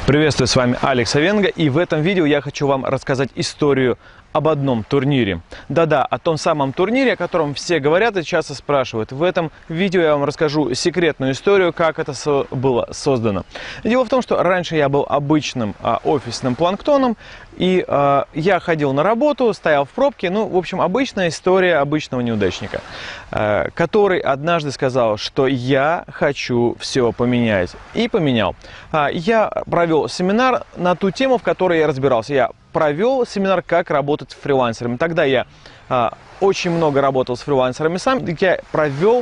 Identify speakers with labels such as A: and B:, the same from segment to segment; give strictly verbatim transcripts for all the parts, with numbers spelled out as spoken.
A: Приветствую, с вами Алекс Овенго, и в этом видео я хочу вам рассказать историю об одном турнире. Да-да, о том самом турнире, о котором все говорят и часто спрашивают. В этом видео я вам расскажу секретную историю, как это со было создано. Дело в том, что раньше я был обычным а, офисным планктоном, и а, я ходил на работу, стоял в пробке. Ну, в общем, обычная история обычного неудачника, а, который однажды сказал, что я хочу все поменять. И поменял. А, я провел семинар на ту тему, в которой я разбирался. Я провел семинар, как работать с фрилансерами. Тогда я а, очень много работал с фрилансерами сам. Я провел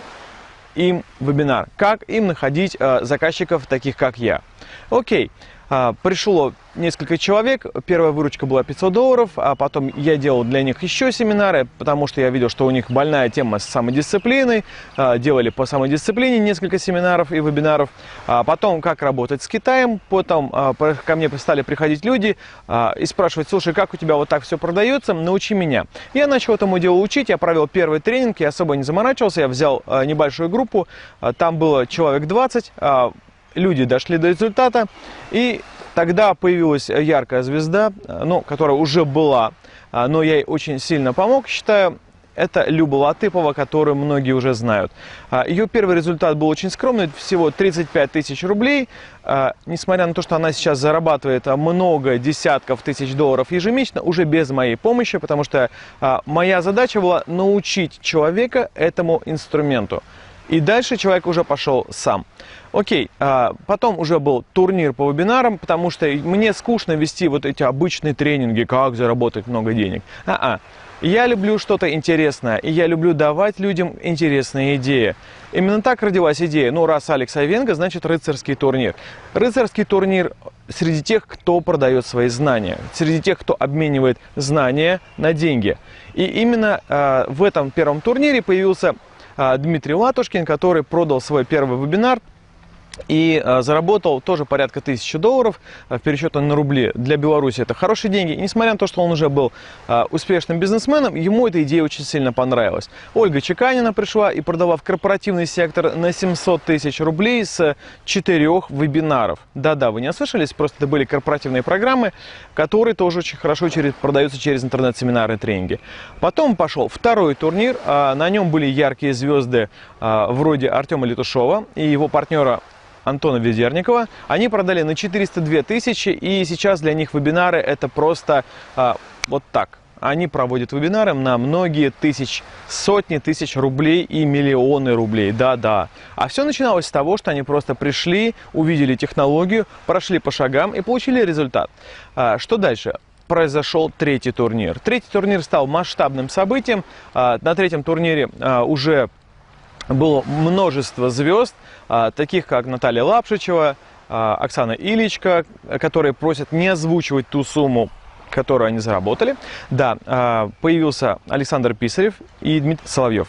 A: им вебинар, как им находить а, заказчиков, таких как я. Окей. А, пришло несколько человек, первая выручка была пятьсот долларов, а потом я делал для них еще семинары, потому что я видел, что у них больная тема с самодисциплиной, а, делали по самодисциплине несколько семинаров и вебинаров, а потом как работать с Китаем, потом а, ко мне стали приходить люди а, и спрашивать: слушай, как у тебя вот так все продается, научи меня. Я начал этому делу учить, я провел первый тренинг, я особо не заморачивался, я взял а, небольшую группу, а, там было человек двадцать, а, люди дошли до результата, и тогда появилась яркая звезда, ну, которая уже была, но я ей очень сильно помог, считаю. Это Люба Латыпова, которую многие уже знают. Ее первый результат был очень скромный, всего тридцать пять тысяч рублей. Несмотря на то, что она сейчас зарабатывает много десятков тысяч долларов ежемесячно, уже без моей помощи, потому что моя задача была научить человека этому инструменту. И дальше человек уже пошел сам. Окей, а потом уже был турнир по вебинарам, потому что мне скучно вести вот эти обычные тренинги, как заработать много денег. А-а. Я люблю что-то интересное, и я люблю давать людям интересные идеи. Именно так родилась идея. Ну, раз Алекс Овенго, значит рыцарский турнир. Рыцарский турнир среди тех, кто продает свои знания, среди тех, кто обменивает знания на деньги. И именно а, в этом первом турнире появился Дмитрий Латушкин, который продал свой первый вебинар и а, заработал тоже порядка тысячи долларов а, в пересчете на рубли. Для Беларуси это хорошие деньги. И несмотря на то, что он уже был а, успешным бизнесменом, ему эта идея очень сильно понравилась. Ольга Чеканина пришла и продала в корпоративный сектор на семьсот тысяч рублей с четырех вебинаров. Да-да, вы не ослышались, просто это были корпоративные программы, которые тоже очень хорошо через, продаются через интернет-семинары и тренинги. Потом пошел второй турнир. А, на нем были яркие звезды а, вроде Артема Летушова и его партнера Антона Ведерникова. Они продали на четыреста две тысячи, и сейчас для них вебинары это просто а, вот так. Они проводят вебинары на многие тысяч, сотни тысяч рублей и миллионы рублей. Да-да. А все начиналось с того, что они просто пришли, увидели технологию, прошли по шагам и получили результат. А, что дальше? Произошел третий турнир. Третий турнир стал масштабным событием. А, на третьем турнире а, уже было множество звезд, а, таких как Наталья Лапшичева, а, Оксана Иличка, которые просят не озвучивать ту сумму, которую они заработали. Да, а, появился Александр Писарев и Дмитрий Соловьев.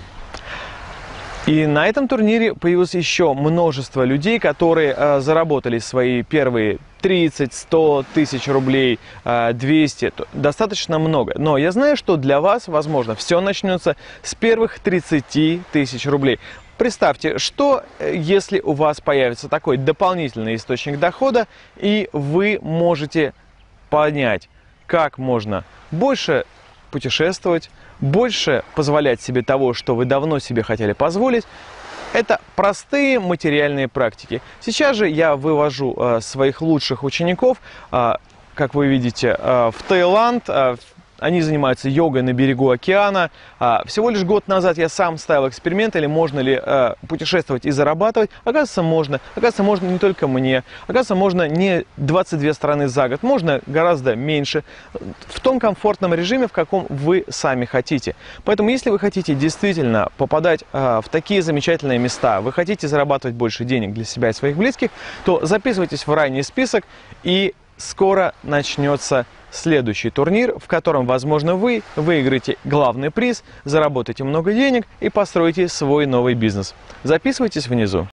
A: И на этом турнире появилось еще множество людей, которые а, заработали свои первые тридцать, сто тысяч рублей, двести, достаточно много. Но я знаю, что для вас, возможно, все начнется с первых тридцати тысяч рублей. Представьте, что если у вас появится такой дополнительный источник дохода, и вы можете понять, как можно больше путешествовать, больше позволять себе того, что вы давно себе хотели позволить. Это простые материальные практики. Сейчас же я вывожу э, своих лучших учеников, э, как вы видите, э, в Таиланд. Э, Они занимаются йогой на берегу океана. А, всего лишь год назад я сам ставил эксперимент, или можно ли а, путешествовать и зарабатывать. Оказывается, можно. Оказывается, можно не только мне. Оказывается, можно не двадцать две страны за год. Можно гораздо меньше. В том комфортном режиме, в каком вы сами хотите. Поэтому, если вы хотите действительно попадать а, в такие замечательные места, вы хотите зарабатывать больше денег для себя и своих близких, то записывайтесь в ранний список, и скоро начнется следующий турнир, в котором, возможно, вы выиграете главный приз, заработаете много денег и построите свой новый бизнес. Записывайтесь внизу.